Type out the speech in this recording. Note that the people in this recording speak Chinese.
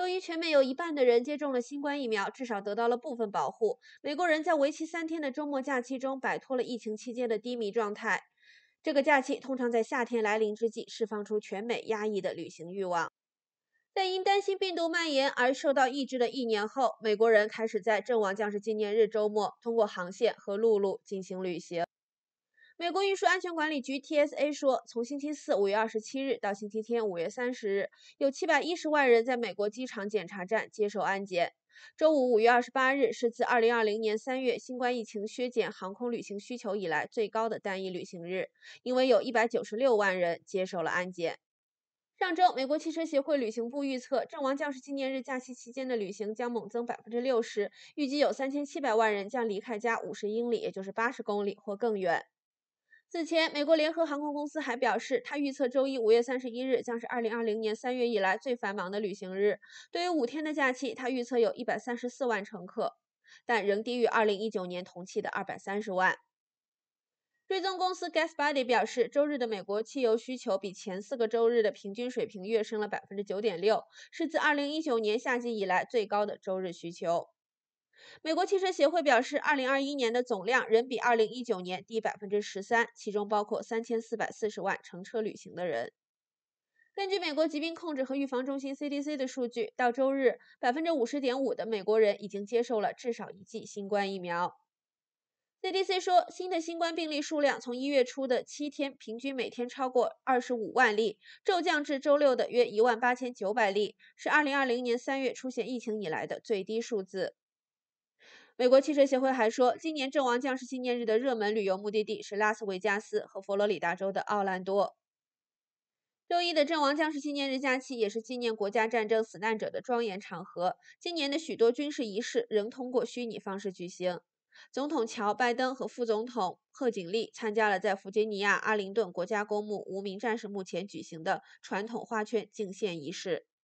周一，全美有一半的人接种了新冠疫苗，至少得到了部分保护。美国人在为期3天的周末假期中摆脱了疫情期间的低迷状态。这个假期通常在夏天来临之际释放出全美压抑的旅行欲望。在因担心病毒蔓延而受到抑制的1年后，美国人开始在阵亡将士纪念日周末通过航线和陆路进行旅行。美国运输安全管理局 TSA 说，从星期四5月27日到星期天5月30日，有710万人在美国机场检查站接受安检。周五5月28日是自2020年3月新冠疫情削减航空旅行需求以来最高的单一旅行日，因为有196万人接受了安检。上周，美国汽车协会旅行部预测，阵亡将士纪念日假期期间的旅行将猛增60%，预计有3700万人将离开家50英里，也就是80公里或更远。此前，美国联合航空公司还表示，它预测周一5月31日将是2020年3月以来最繁忙的旅行日。对于5天的假期，它预测有134万乘客，但仍低于2019年同期的230万。追踪公司 GasBuddy 表示，周日的美国汽油需求比前4个周日的平均水平跃升了9.6%，是自2019年夏季以来最高的周日需求。美国汽车协会表示，2021年的总量仍比2019年低13%，其中包括3440万乘车旅行的人。根据美国疾病控制和预防中心 CDC 的数据，到周日，50.5%的美国人已经接受了至少1剂新冠疫苗。CDC 说，新的新冠病例数量从1月初的7天平均每天超过25万例，骤降至周六的约18900例，是2020年3月出现疫情以来的最低数字。美国汽车协会还说，今年阵亡将士纪念日的热门旅游目的地是拉斯维加斯和佛罗里达州的奥兰多。周一的阵亡将士纪念日假期也是纪念国家战争死难者的庄严场合。今年的许多军事仪式仍通过虚拟方式举行。总统乔·拜登和副总统贺锦丽参加了在弗吉尼亚阿灵顿国家公墓无名战士墓前举行的传统花圈敬献仪式。